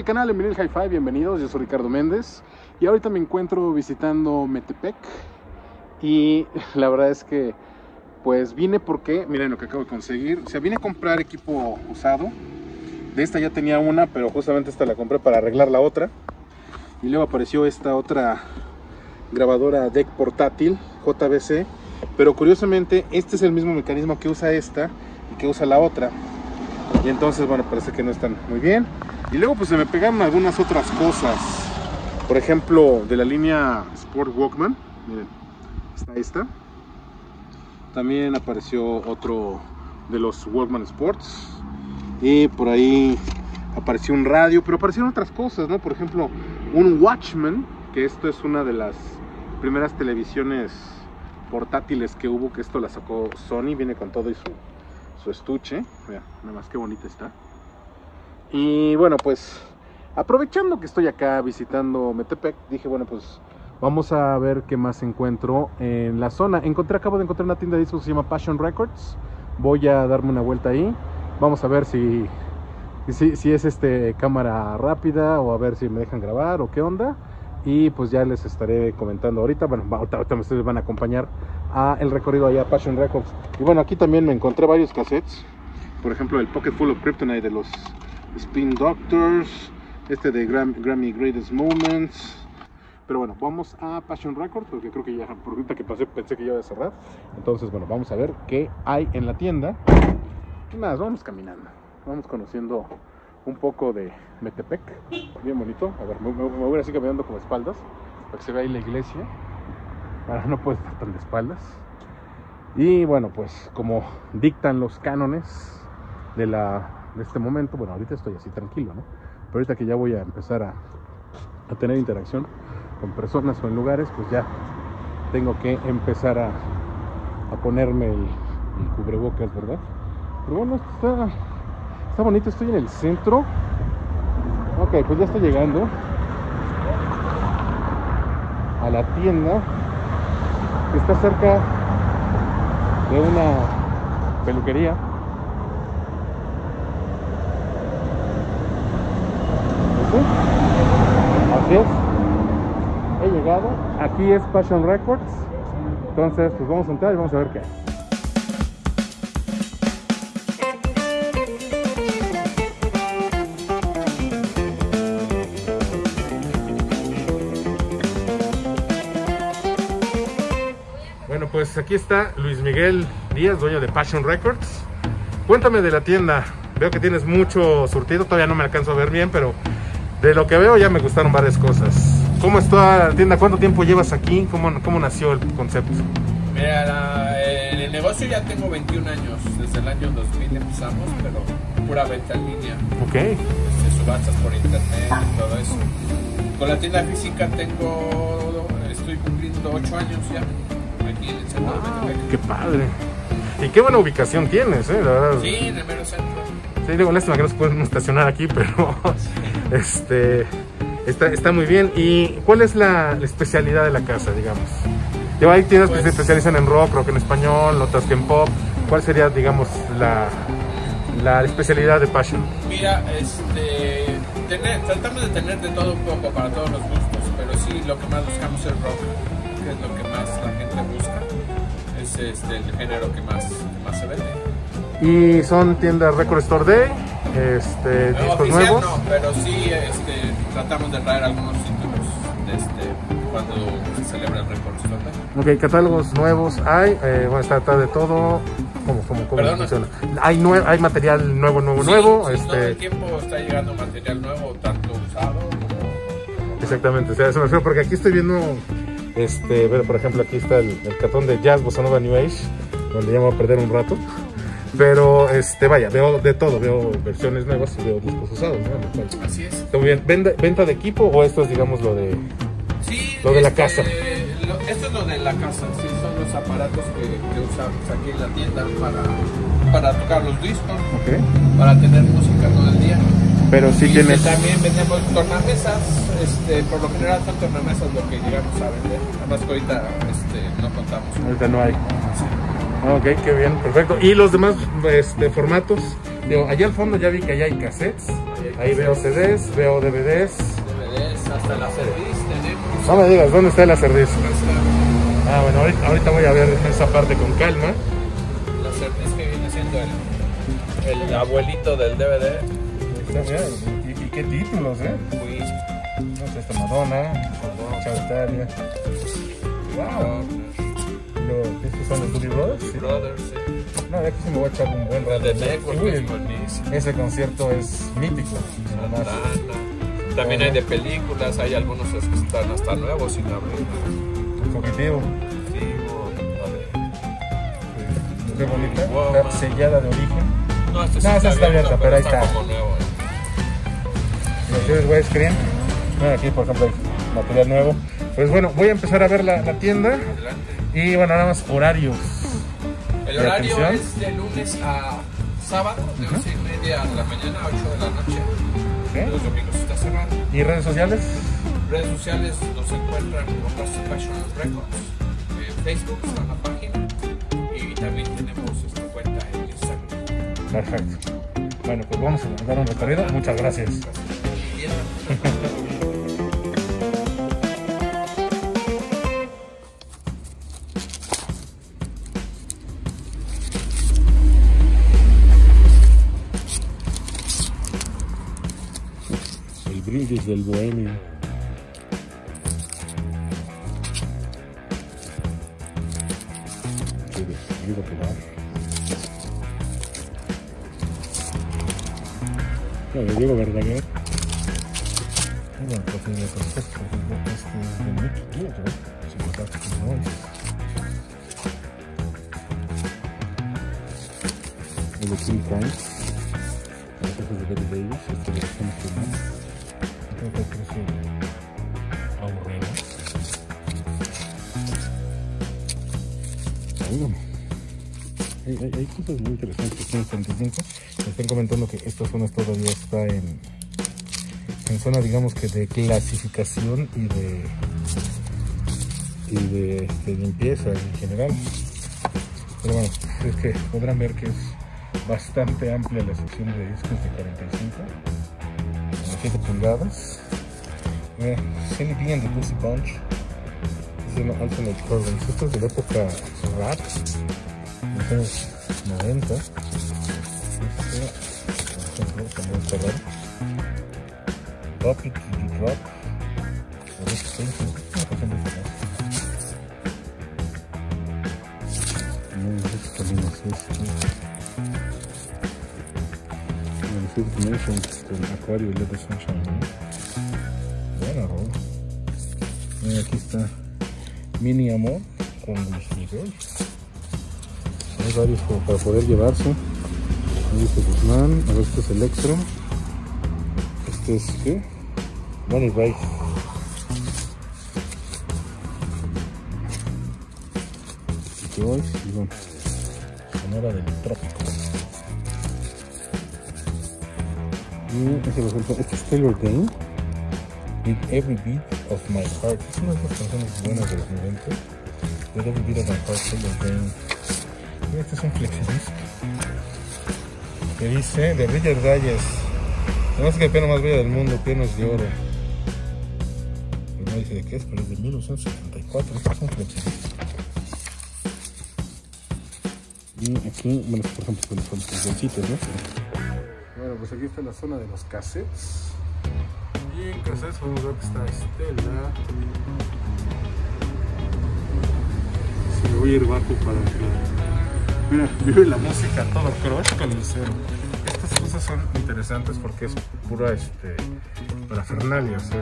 al canal en Vinil Hi-Fi, bienvenidos, yo soy Ricardo Méndez y ahorita me encuentro visitando Metepec y la verdad es que pues vine porque, miren lo que acabo de conseguir, o sea, vine a comprar equipo usado. De esta ya tenía una, pero justamente esta la compré para arreglar la otra y luego apareció esta otra grabadora DEC portátil JVC, pero curiosamente este es el mismo mecanismo que usa esta y que usa la otra. Y entonces, bueno, parece que no están muy bien. Y luego pues se me pegaron algunas otras cosas. Por ejemplo, de la línea Sport Walkman. Miren, está esta. También apareció otro de los Walkman Sports. Y por ahí apareció un radio, pero aparecieron otras cosas, ¿no? Por ejemplo, un Watchman, que esto es una de las primeras televisiones portátiles que hubo, que esto la sacó Sony, viene con todo y su estuche. Vean, nada más qué bonita está. Y bueno, pues aprovechando que estoy acá visitando Metepec, dije, bueno, pues vamos a ver qué más encuentro en la zona. Acabo de encontrar una tienda de discos que se llama Passion Records. Voy a darme una vuelta ahí. Vamos a ver si es cámara rápida, o a ver si me dejan grabar o qué onda. Y pues ya les estaré comentando ahorita. Bueno, ahorita ustedes van a acompañar a el recorrido allá a Passion Records. Y bueno, aquí también me encontré varios cassettes. Por ejemplo, el Pocket Full of Kryptonite de los Spin Doctors, de Grammy Greatest Moments. Pero bueno, vamos a Passion Records porque creo que ya, por ahorita que pasé, pensé que ya iba a cerrar. Entonces, bueno, vamos a ver qué hay en la tienda. Y nada, vamos caminando, vamos conociendo un poco de Metepec. Bien bonito. A ver, me voy así caminando como espaldas para que se vea ahí la iglesia. Ahora no puedo estar tan de espaldas. Y bueno, pues como dictan los cánones de este momento, bueno, ahorita estoy así tranquilo, ¿no? Pero ahorita que ya voy a empezar a tener interacción con personas o en lugares, pues ya tengo que empezar a ponerme el cubrebocas, ¿verdad? Pero bueno, está bonito, estoy en el centro. Ok, pues ya estoy llegando a la tienda que está cerca de una peluquería. Así es, he llegado, aquí es Passion Records. Entonces pues vamos a entrar y vamos a ver qué hay. Bueno, pues aquí está Luis Miguel Díaz, dueño de Passion Records. Cuéntame de la tienda. Veo que tienes mucho surtido, todavía no me alcanzo a ver bien, pero de lo que veo ya me gustaron varias cosas. ¿Cómo está la tienda? ¿Cuánto tiempo llevas aquí? ¿Cómo nació el concepto? Mira, en el negocio ya tengo 21 años. Desde el año 2000 empezamos, pero pura venta en línea. Ok. Subastas por internet y todo eso. Con la tienda física estoy cumpliendo 8 años ya. Aquí en el centro de Metepec. ¡Qué padre! Y qué buena ubicación tienes, la verdad. Sí, en el mero centro. Sí, digo, lástima que no se pueden estacionar aquí, pero está muy bien. ¿Y cuál es la especialidad de la casa, digamos? Hay tiendas que se especializan en rock en español, otras que en pop. ¿Cuál sería, digamos, la especialidad de Passion? Mira, tratamos de tener de todo un poco para todos los gustos, pero sí, lo que más buscamos es rock, que es lo que más la gente busca. Es el género que más se vende. ¿Y son tiendas Record Store Day? ¿Discos nuevos? No, pero sí tratamos de traer algunos títulos cuando se celebra el Record Store Day. Ok, catálogos nuevos hay, está de todo. ¿Cómo funciona? ¿Hay material nuevo? Sí, todo el tiempo está llegando material nuevo, tanto usado como... Exactamente, o sea, eso me refiero porque aquí estoy viendo, por ejemplo, aquí está el cartón de Jazz Bossa Nova New Age, donde ya me voy a perder un rato. Pero, vaya, veo de todo, veo versiones nuevas y veo discos usados, ¿no? Así es. ¿Está muy bien? ¿Venta de equipo o esto es, digamos, lo de la casa? Esto es lo de la casa, sí, son los aparatos que usamos aquí en la tienda para tocar los discos, para tener música todo el día. Pero sí tienes... También vendemos tornamesas, por lo general son tornamesas lo que llegamos a vender, además que ahorita no contamos. Ahorita no hay. Sí. Ok, qué bien, perfecto. ¿Y los demás formatos? Digo, allá al fondo ya vi que allá hay cassettes. Ahí veo CDs, veo DVDs. Hasta la Cerdis tenemos. No me digas, ¿dónde está la Cerdis? Ah, bueno, ahorita voy a ver esa parte con calma. La Cerdis que viene siendo el abuelito del DVD. ¿Y qué títulos, Queen. No sé, esta Madonna, Charitaria. Wow. ¿Estos son los Doobie Brothers? Doobie Brothers, sí. No, de aquí sí me voy a echar un buen rato. The Network es buenísimo. Ese concierto es mítico. También hay de películas, hay algunos que están hasta nuevos sin abrir. Fugitivo. Fugitivo, Qué bonita. Wow. Sellada de origen. No, esta está abierta, pero ahí está. Como nuevo, Los tienes widescreen. Bueno, aquí por ejemplo hay material nuevo. Pues bueno, voy a empezar a ver la tienda. Adelante. Y bueno, nada más horarios. El horario es de lunes a sábado, de 11:30 de la mañana a 8 de la noche. ¿Okay? Los domingos está cerrado. ¿Y redes sociales? Redes sociales nos encuentran como Plastic Fashion Records. Facebook está en la página. Y también tenemos esta cuenta en Instagram. Perfecto. Bueno, pues vamos a dar un recorrido. Muchas gracias. El brindis del bohemio. Ayuda a probar. No, Diego Verdaguer. Bueno, pues en el concepto es de Mickey Diego, si lo tratas como hoy. El de King Crimes, los ojos de Betty Davis, este de los temas que más. Creo que el precio aburrido. Hay cosas muy interesantes. 135. Me están comentando que esta zona todavía está en zona, digamos que de clasificación y de limpieza en general. Pero bueno, es que podrán ver que es bastante amplia la sección de discos de 45 a 7 pulgadas. Silly B and the Pussy Punch. Es una Alternate Currents. Esto es de la época rap, de los años 90. Por ejemplo, también está raro. Drop It to the Drop. Fifth Nation con Acuario y Let the Sunshine. Buena rola. Aquí está Mini Amor con Luis Miguel. Hay varios como para poder llevarse. Ahí dice Guzmán. A ver, este es Electro. Este es ¿qué? Money Rice. Joyce y bueno, Sonora del Trópico. Y este, por ejemplo, este es Taylor Dayne, With Every Beat of My Heart. Es una de las canciones buenas de los 90. With Every Beat of My Heart, Taylor Dayne. Y este es un flexidisc que dice de Roger Dallas. No es que el piano más bello del mundo, pianos de oro. Pero no dice de qué es, pero es de 1974. Este es un flexidisc. Y aquí, bueno, por ejemplo, con los bolsitos, ¿no? Bueno, pues aquí está la zona de los cassettes. Y en cassettes vamos a ver que está Estela. Si me voy a ir bajo para que... Mira, vive la música a todo crush con el cero. Estas cosas son interesantes porque es pura parafernalia, o sea,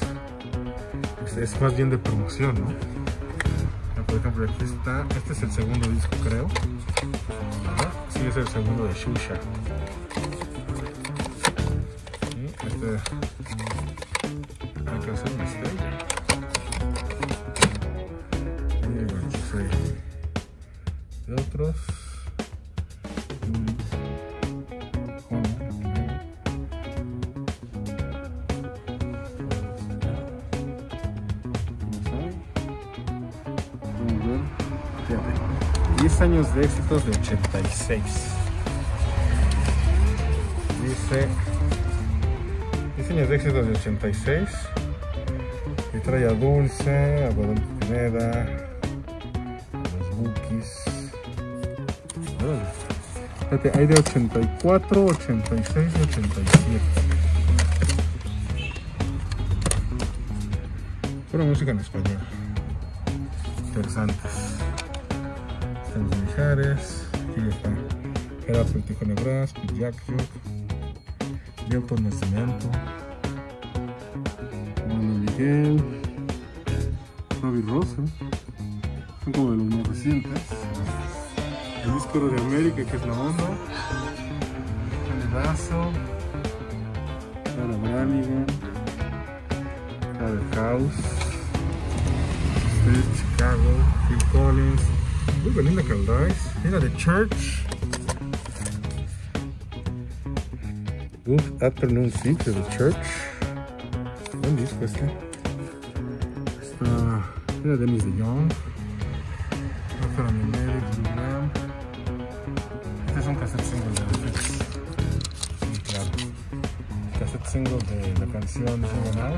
es más bien de promoción, ¿no? Por ejemplo, aquí está, este es el segundo disco, creo. Sí, es el segundo de Shusha. Hay que hacer una estrella. Y bueno, pues hay de otros. Fíjate, 10 años de éxitos de 86. Dice Diseños de éxito del 86. Y trae a Dulce, a Guadalupe Pineda, a los Bookies. Fíjate, hay de 84, 86 y 87. Pura música en español. Interesantes. Están los Mijares. Aquí está Gerardo Tijuana Brass, Jack Jock, Milton Nascimento, Juan Miguel, Robbie Rosa. Son como de los más recientes. El disco de América, que es la onda. Caledazo, Sarah Branigan, Father House, State Chicago, Phil Collins, Belinda Carlisle, mira The Church, Good Afternoon Six de The Church, buen disco este. Está, mira Dennis DeYoung, Arthur Aminex, Blue Graham. Este es un cassette single de The Fix. Sí, claro. Cassette single de la canción Seven Out.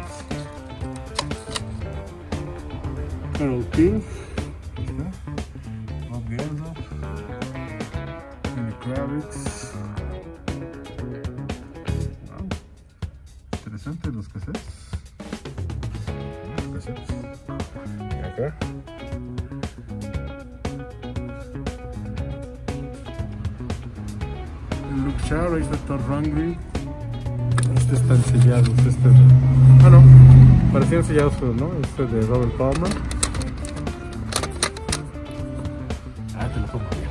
Carole King, Bob Geldof, Lenny Kravitz. Wow. Interesantes los cassettes. Y acá. Luke Shaw, ahí está Todd Rundgren. Este están sellados, ah no, parecían sellados, pero no, este es de Robert Palmer. Ah, te lo pongo bien.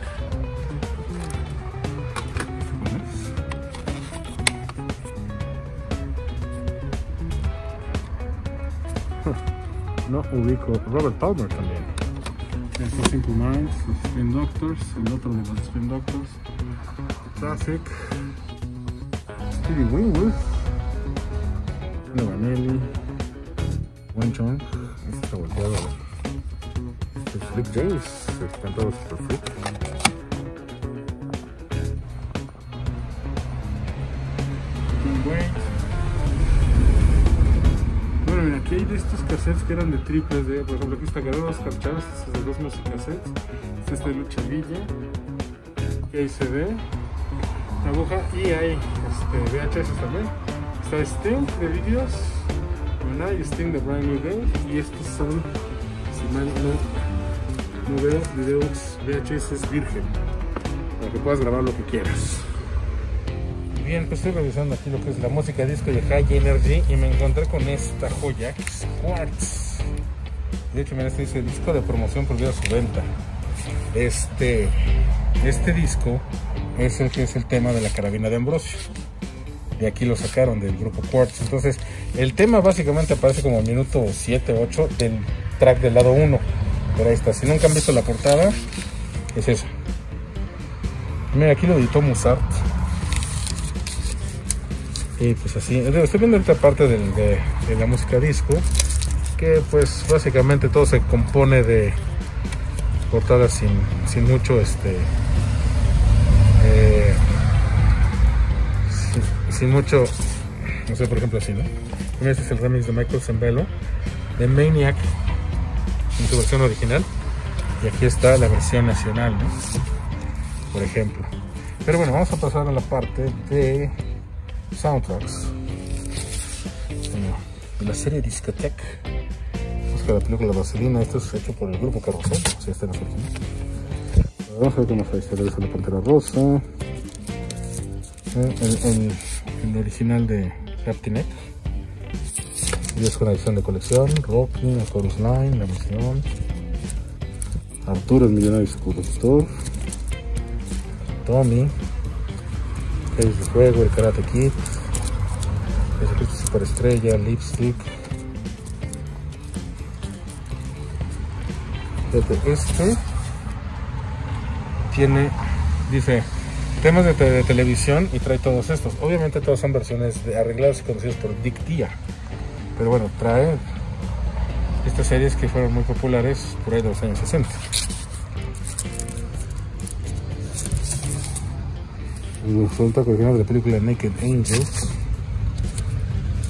No ubico. Robert Palmer también. Estos Simple Minds, los Spin Doctors, el otro de los Spin Doctors. Traffic, Stevie Winwood, Anna Vanelli, Wen Chong, este está volteado. Este es Rick James, cantado por Frick. King Wade. Bueno, mira, aquí hay de estos cassettes que eran de triples D. Por ejemplo, aquí está Guerrero Oscar Chávez, este es de dos musicassettes. Este es de Lucha Villa. Aquí hay CD. Aguja, y hay VHS también. Está Sting de vídeos, Hay Sting de Brand New Day, y estos son, si mal no veo, videos VHS virgen, para que puedas grabar lo que quieras. Bien, pues estoy revisando aquí lo que es la música disco de High Energy y me encontré con esta joya que es Quartz. De hecho, mira, este dice disco de promoción prohibida su venta. Este disco es el que es el tema de la carabina de Ambrosio. De aquí lo sacaron del grupo Quartz. Entonces, el tema básicamente aparece como el minuto 7-8 del track del lado 1. Pero ahí está. Si nunca han visto la portada, es eso. Mira, aquí lo editó Mozart. Y pues así. Estoy viendo esta parte de la música disco. Que pues básicamente todo se compone de portadas sin mucho sin mucho, no sé, por ejemplo así, ¿no? Este es el remix de Michael Sembello de Maniac en su versión original, y aquí está la versión nacional, ¿no? Por ejemplo. Pero bueno, vamos a pasar a la parte de soundtracks de la serie Discotheque. Busca la película Vaselina. Esto es hecho por el grupo Carrusel, o sea, este no es original. Vamos a ver cómo está la Pantera Rosa. El original de Captinet. Y es con edición de colección. Rocky, A Chorus Line, La Misión. Arturo, el millonario seductor. Tommy. Reyes de Fuego, el Karate Kid. Jesucristo Superestrella, Lipstick. Este tiene, dice, temas de televisión, y trae todos estos. Obviamente todos son versiones arregladas y conocidas por Dick Dia, pero bueno, trae estas series que fueron muy populares por ahí de los años 60. Resulta que original de la película Naked Angels.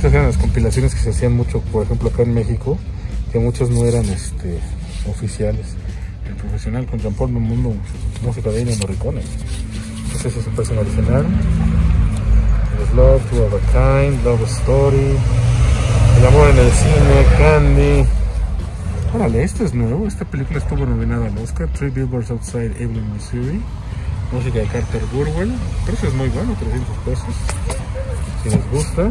Esas eran las compilaciones que se hacían mucho, por ejemplo, acá en México, que muchos no eran oficiales. El profesional con Jean-Paul Belmondo, música de Ennio Morricone. Entonces es su persona original. There's Love, Two of a Kind, Love Story, El amor en el cine, Candy. Órale, este es nuevo. Esta película estuvo nominada al Oscar. Three Billboards Outside Ebbing, Missouri. Música de Carter Burwell. El precio es muy bueno, 300 pesos. Si les gusta.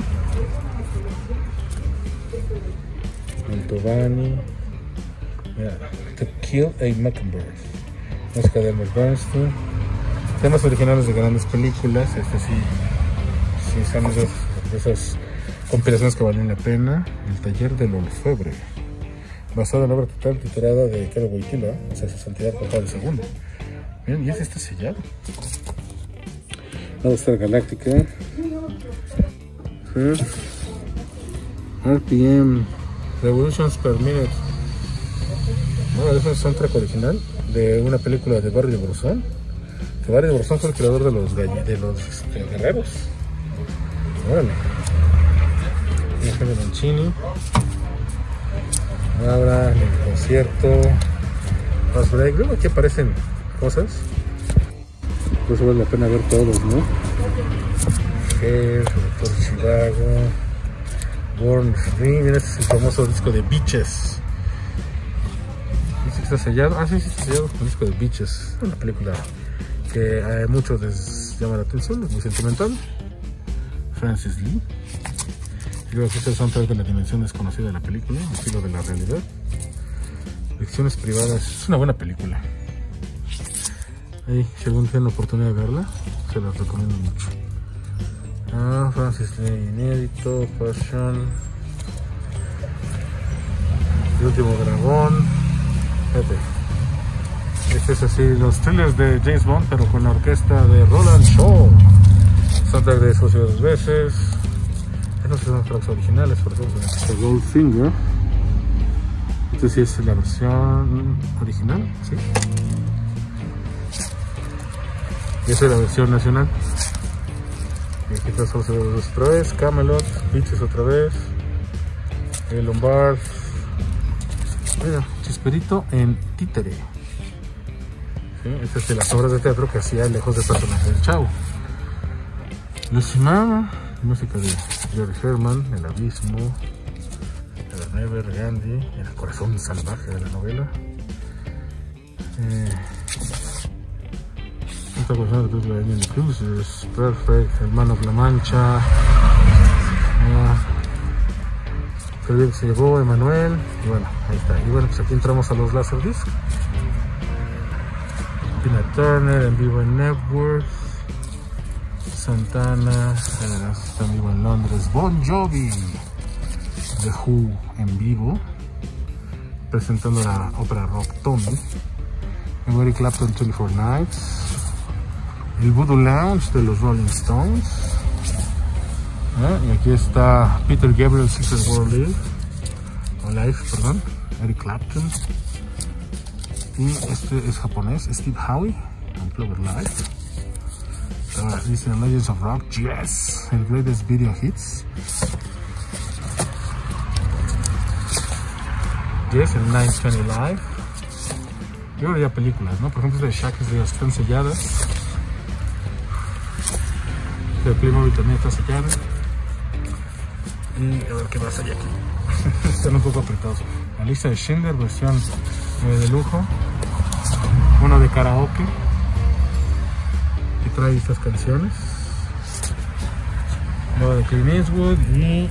Mantovani. To Kill a Mockingbird. Música de Elmer Bernstein. Temas originales de grandes películas. Sí son de esas compilaciones que valen la pena. El taller del orfebre, basado en la obra total titulada de Karol Wojtyła, o sea, su santidad Juan Pablo II. Miren, y ese está sellado. Battlestar Galactica. RPM. Revolutions per minute. Es un soundtrack original de una película de Barry de Bresson. Que Barry de Bresson fue el creador de los guerreros. Órale. Henry Mancini. Ahora en el concierto. Fast Break. Luego aquí aparecen cosas. Pues vale la pena ver todos, ¿no? Doctor Chivago. Born Free. Mira, este es el famoso disco de Beaches. Dice que está sellado. Sí, está sellado con el disco de Beaches. Una película que a muchos les llama la atención, es muy sentimental. Francis Lee. Y luego aquí está el soundtrack de La dimensión desconocida de la película, el filo de la realidad. Lecciones privadas. Es una buena película. Ahí, si algún día tienen la oportunidad de verla, se las recomiendo mucho. Francis Lee, inédito, Passion. El último dragón. Fíjate. Este es así, los thrillers de James Bond, pero con la orquesta de Roland Shaw. Soundtrack de Socio dos veces. Estos son los tracks originales, por ejemplo, Goldfinger. Esta sí es la versión original, ¿sí? Y esta es la versión nacional. Y aquí está Socio dos otra vez, Camelot, Beaches otra vez, El Lombard. Mira, Chisperito en títere. ¿Sí? Esta es de las obras de teatro que hacía lejos del personaje del Chavo. Lucy Ma, música de George Herman, El Abismo, El Never, Gandhi, El corazón salvaje de la novela. Esta cuestión de la Emily Cruisers, Perfect, El Man of La Mancha, el bien que se llevó Emanuel, y bueno, ahí está. Y bueno, pues aquí entramos a los Laserdisc. Tina Turner en vivo en Network. Santana, está en vivo en Londres. Bon Jovi, The Who en vivo, presentando la ópera rock Tommy. Eric Clapton, 24 Nights. El Voodoo Lounge de los Rolling Stones. Y aquí está Peter Gabriel, Secret World Live, perdón, Eric Clapton. Y este es japonés, Steve Howe, Unplugged Live. Dice Legends of Rock, Yes, el Greatest Video Hits. Yes, el 920 Live. Yo veía películas, ¿no? Por ejemplo, de Shaq es de las que están selladas. El Playmobil también está sellado. Y a ver qué más hay aquí. Están un poco apretados. La lista de Schindler, versión de lujo. Uno de karaoke. Que trae estas canciones. Luego de Clint Eastwood y...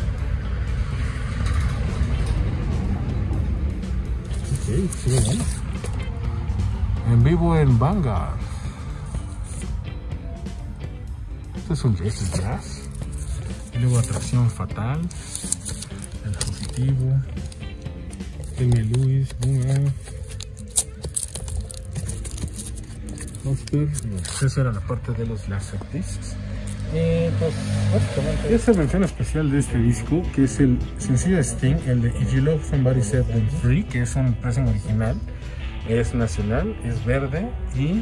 Ok, sigue bien. En vivo en Vanguard. Este es un jazz. Y luego Atracción Fatal. El Fugitivo. Amy Lewis. Boomerang. Oscar. Esa era la parte de los Laserdiscs. Pues básicamente esta mención especial de este disco, que es el sencillo de Sting, el de If You Love Somebody Set Them Free, que es un pressing original, es nacional, es verde y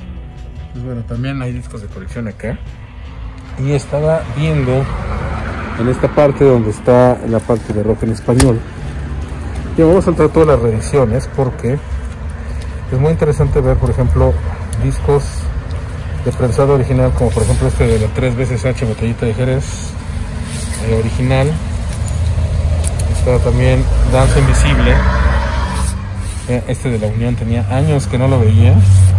pues bueno, también hay discos de colección acá. Y estaba viendo en esta parte donde está la parte de rock en español. Y vamos a saltar todas las reediciones porque es muy interesante ver, por ejemplo, discos de prensado original, como por ejemplo este de la 3BSH Botellita de Jerez original. Está también Danza Invisible. Este de la Unión tenía años que no lo veía.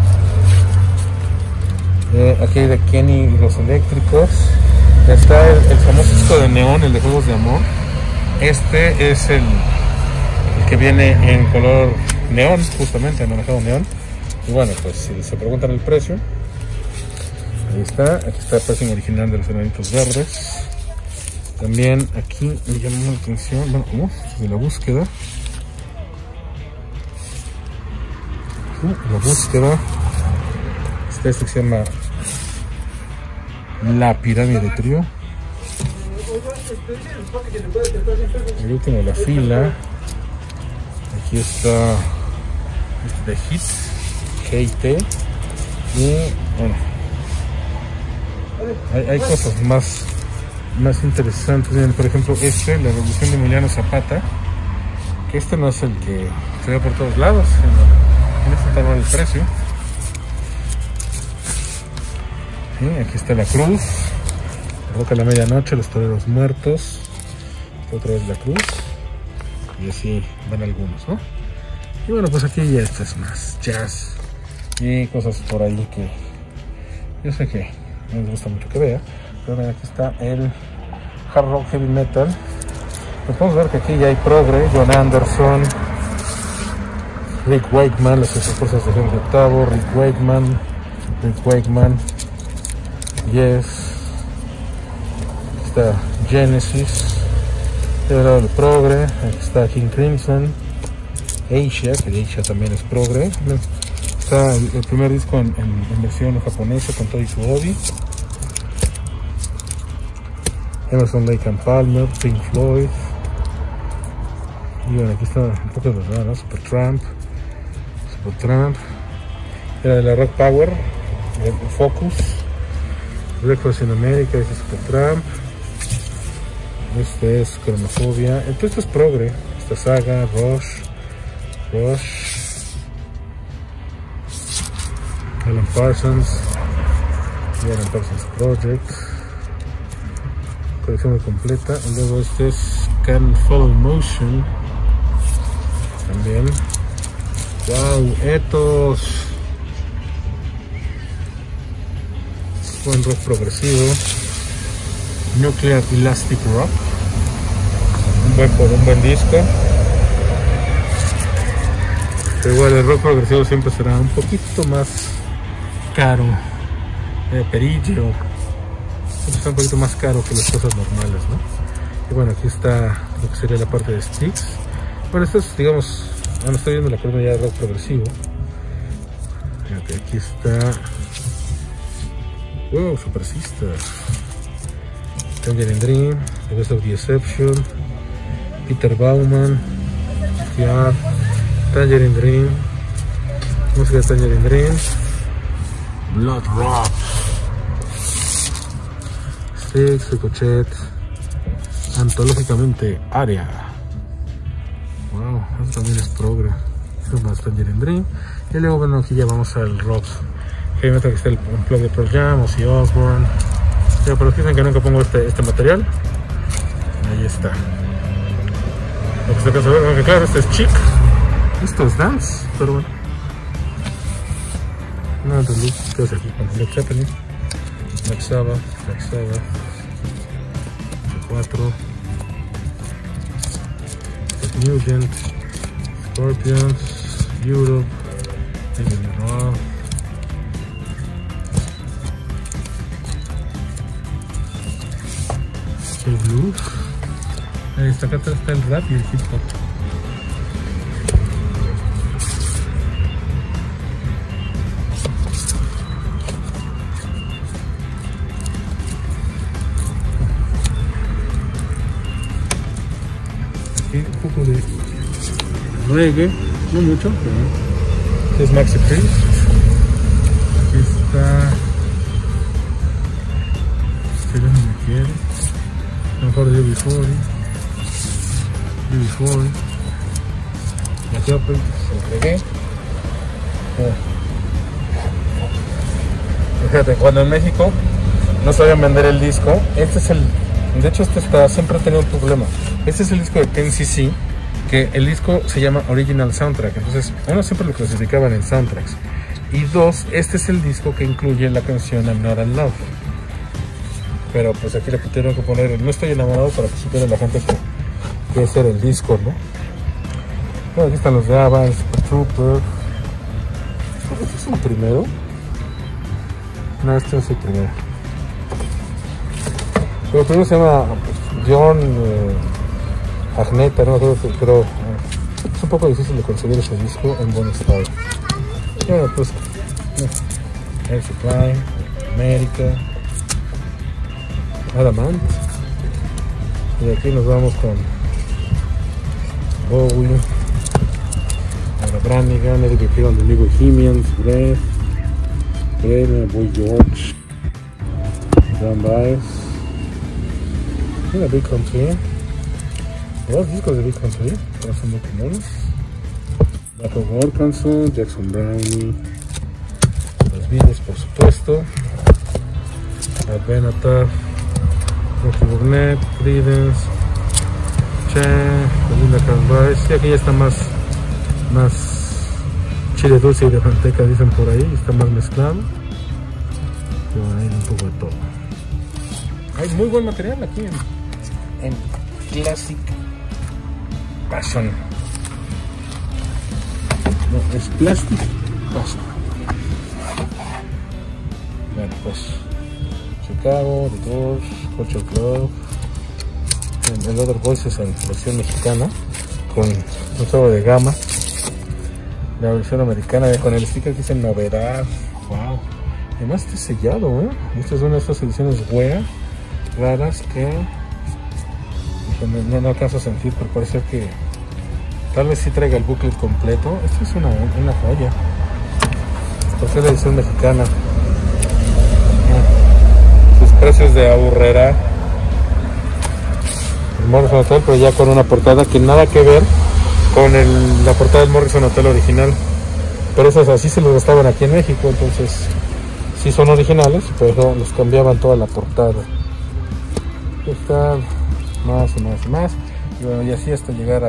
Aquí hay de Kenny y los Eléctricos. Está el famoso disco de Neón, el de Juegos de Amor. Este es el que viene en color neón, justamente anaranjado neón. Y bueno, pues si se preguntan el precio, ahí está. Aquí está el precio original de los Enanitos Verdes. También aquí me llamó la atención, bueno, de la búsqueda. La búsqueda. Está este que se llama La Pirámide de Trío. El último de la fila. Aquí está este de Hit, KT. Y bueno, hay cosas más interesantes. Miren, por ejemplo, La Revolución de Emiliano Zapata. Que este no es el que se ve por todos lados. En este está mal el precio. Aquí está La Cruz, Roca a la Medianoche, Los Toreros Muertos. Otra vez La Cruz. Y así van algunos, ¿no? Y bueno, pues aquí ya esto es más jazz y cosas por ahí que yo sé que no les gusta mucho que vea. Pero miren, aquí está el hard rock heavy metal. Pues podemos ver que aquí ya hay progre, John Anderson, Rick Wakeman, Las Fuerzas de Henry VIII, Rick Wakeman, Yes. Aquí está Genesis, del lado del progre. Aquí está King Crimson, Asia, que Asia también es progre. Está el primer disco en versión japonesa con todo y su Obi. Emerson, Lake and Palmer, Pink Floyd. Y bueno, aquí está un poco de verdad, ¿no? Supertramp. Era de la Rock Power, Focus. Breakfast in America, este es Supertramp. Este es Chromophobia. Entonces esto es progre. Esta Saga, Rush, Alan Parsons Project. Colección muy completa. Y luego este es Can Follow Motion. También. Wow, Ethos. Buen rock progresivo. Nuclear Elastic Rock. Un buen disco. Pero igual el rock progresivo siempre será un poquito más caro. Perillo. Siempre será un poquito más caro que las cosas normales, ¿no? Y bueno, aquí está lo que sería la parte de Styx. Bueno, esto es, digamos, bueno, estoy viendo la columna ya de rock progresivo. Fíjate, aquí está. Wow, Super Sister. Tangerine Dream, The Best of Deception, Peter Bauman, FR, Tangerine Dream, música de Tangerine Dream, Blood Rock, Styx, Ricochet, antológicamente Aria. Wow, eso también es progre. Esto es más Tangerine Dream. Y luego, bueno, aquí ya vamos al rock heavy metal, que está el plug de Pearl Jam, Ozzy Osbourne. Pero para los que dicen que nunca pongo este material, ahí está. Lo que se alcanza a ver, aunque claro, este es chic, esto es dance, pero bueno. No, de luz, ¿qué es aquí? Con Led Zeppelin, Black Sabbath, 4, Nugent, Scorpions, Europe, Rock. El blues. Acá atrás está el rap y el hip hop. Aquí un poco de reggae, no mucho, pero es Maxi Priest. Aquí está. Si no me quiere. mejor de UB40. La que se entregué. Fíjate, cuando en México no sabían vender el disco, este es el... De hecho, siempre ha tenido un problema. Este es el disco de 10cc, que el disco se llama Original Soundtrack. Entonces, uno siempre lo clasificaban en soundtracks. Y dos, este es el disco que incluye la canción I'm Not in Love. Pero pues aquí le tuvieron que poner No Estoy Enamorado para que supiera la gente que ese era el disco, ¿no? Bueno, aquí están los de ABBA, Trooper. ¿Este es el primero? No, este no es el primero. Pero el primero se llama John Agneta, no me acuerdo, pero es un poco difícil de conseguir ese disco en buen estado. Bueno, pues Air Supply, América, Adamant. Y aquí nos vamos con Bowie, ahora Brannigan, Eric Before and the New Bohemians, Breath, Boy George, Dan Baez, Big Country. Los discos de Big Country son muy comunes. Back of Arkansas, Jackson Brownie, los Beatles por supuesto, Benatar, Rocky Burnett, Creedence, Cher, Belinda Carlisle. Y aquí ya está más chile dulce y de manteca, dicen por ahí, está más mezclado. Pero hay un poco de todo. Hay muy buen material aquí en Classic Passion. No, es Plastic Passion. Bueno, pues Chicago, The Doors, Culture Club. El Other Voices en versión mexicana con un solo de gama. La versión americana con el sticker que dice novedad. Wow. Además está sellado, ¿eh? Esta es una de estas ediciones wea raras que no alcanzo a sentir, pero parece que tal vez sí traiga el booklet completo. Esta es una joya, porque es la edición mexicana. Sus precios de aburrera el Morrison Hotel, pero ya con una portada que nada que ver con la portada del Morrison Hotel original, pero esas así se los gastaban aquí en México, entonces sí son originales, pero les cambiaban toda la portada. Está más y más y más, y bueno, y así hasta llegar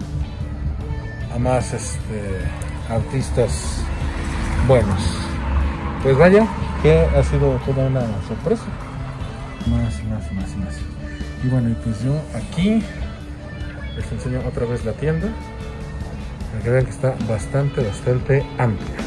a más artistas buenos. Pues vaya, que ha sido toda una sorpresa. Más y más y más y más. Y bueno, y pues yo aquí les enseño otra vez la tienda, para que vean que está bastante amplia.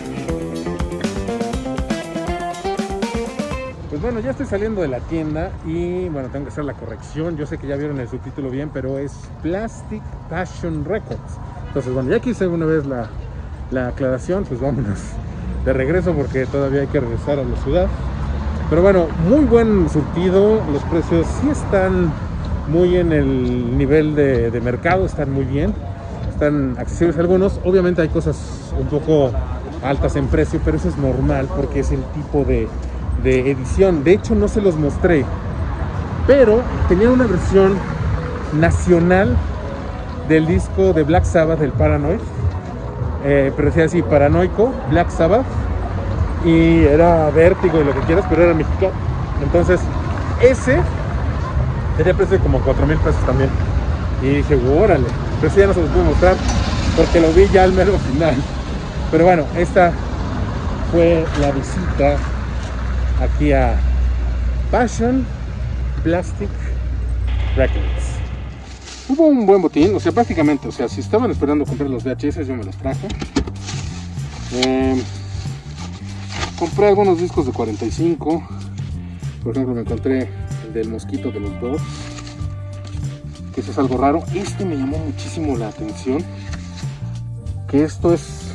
Pues bueno, ya estoy saliendo de la tienda y bueno, tengo que hacer la corrección. Yo sé que ya vieron el subtítulo bien, pero es Plastic Passion Records. Entonces bueno, ya que hice una vez la aclaración, pues vámonos de regreso porque todavía hay que regresar a la ciudad. Pero bueno, muy buen surtido, los precios sí están muy en el nivel de mercado, están muy bien, están accesibles algunos. Obviamente hay cosas un poco altas en precio, pero eso es normal porque es el tipo de edición. De hecho no se los mostré, pero tenía una versión nacional del disco de Black Sabbath, del Paranoid, pero decía así, Paranoico, Black Sabbath, y era Vértigo y lo que quieras, pero era mexicano. Entonces ese tenía precio de como 4,000 pesos también, y dije, órale, pero eso ya no se los puedo mostrar porque lo vi ya al mero final. Pero bueno, esta fue la visita aquí a Passion Plastic Records. Hubo un buen botín, o sea, prácticamente, o sea, si estaban esperando comprar los VHS, yo me los traje. Compré algunos discos de 45, por ejemplo me encontré el del Mosquito de los Doors, que eso es algo raro. Este me llamó muchísimo la atención, que esto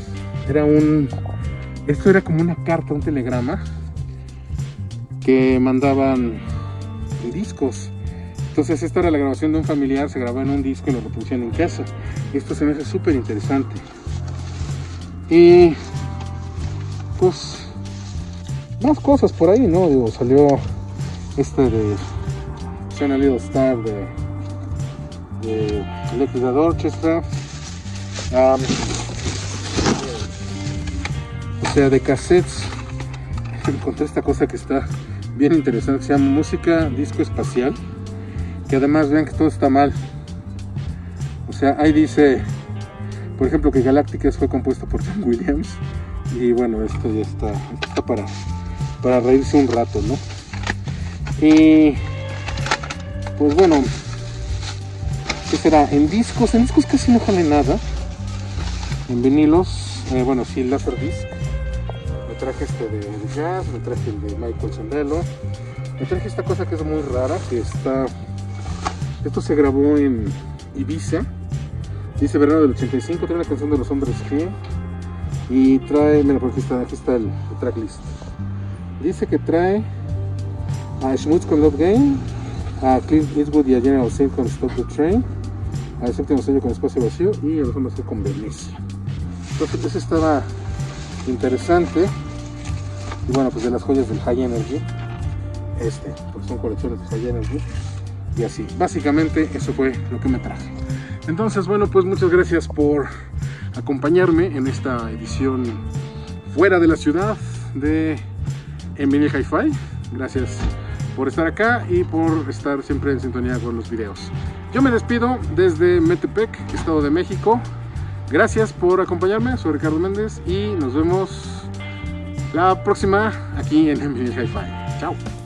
era como una carta, un telegrama que mandaban discos. Entonces esta era la grabación de un familiar, se grababa en un disco y lo reproducían en casa. Y esto se me hace súper interesante. Y pues más cosas por ahí, ¿no? Digo, salió este de Shine a Little Star de Electric Orchestra. O sea, de cassettes encontré esta cosa que está bien interesante, que se llama música disco espacial, que además vean que todo está mal. O sea, ahí dice, por ejemplo, que Galacticus fue compuesto por John Williams, y bueno, esto ya está para reírse un rato, ¿no? Y pues bueno, ¿qué será? En discos casi no jale nada. En vinilos, bueno, sí, el Laserdisc. Me traje este de jazz, me traje el de Michael Sandelo, me traje esta cosa que es muy rara, que está... Esto se grabó en Ibiza, dice verano del 85, trae la canción de Los Hombres G, y trae, mira, por aquí está el tracklist. Dice que trae a Schmutz con Love Game, a Clint Eastwood y a General Saint con Stop the Train, a Séptimo Sello con Espacio Vacío y a Los Hombres G con Venecia. Entonces ese estaba interesante. Y bueno, pues de las joyas del High Energy, porque son colecciones de High Energy, y así, básicamente eso fue lo que me traje. Entonces bueno, pues muchas gracias por acompañarme en esta edición fuera de la ciudad de En Vinil Hi-Fi. Gracias por estar acá y por estar siempre en sintonía con los videos. Yo me despido desde Metepec, Estado de México. Gracias por acompañarme, soy Ricardo Méndez y nos vemos la próxima aquí en Vinil Hi-Fi. Chao.